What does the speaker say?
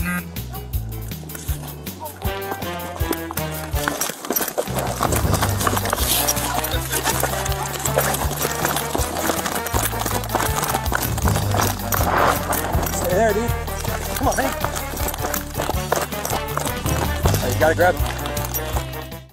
Stay there, dude. Come on, man. Oh, you gotta grab him.